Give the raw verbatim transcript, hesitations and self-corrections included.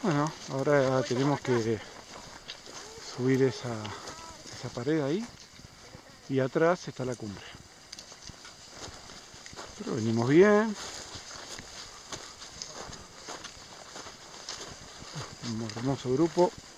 Bueno, ahora tenemos que subir esa, esa pared ahí y atrás está la cumbre. Pero venimos bien. Un hermoso grupo.